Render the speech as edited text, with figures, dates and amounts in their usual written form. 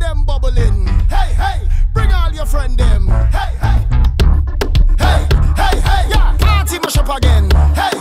them bubbling. Hey, hey, bring all your friend them. Hey, hey, hey, hey, hey, yeah. Party mash up again. Hey.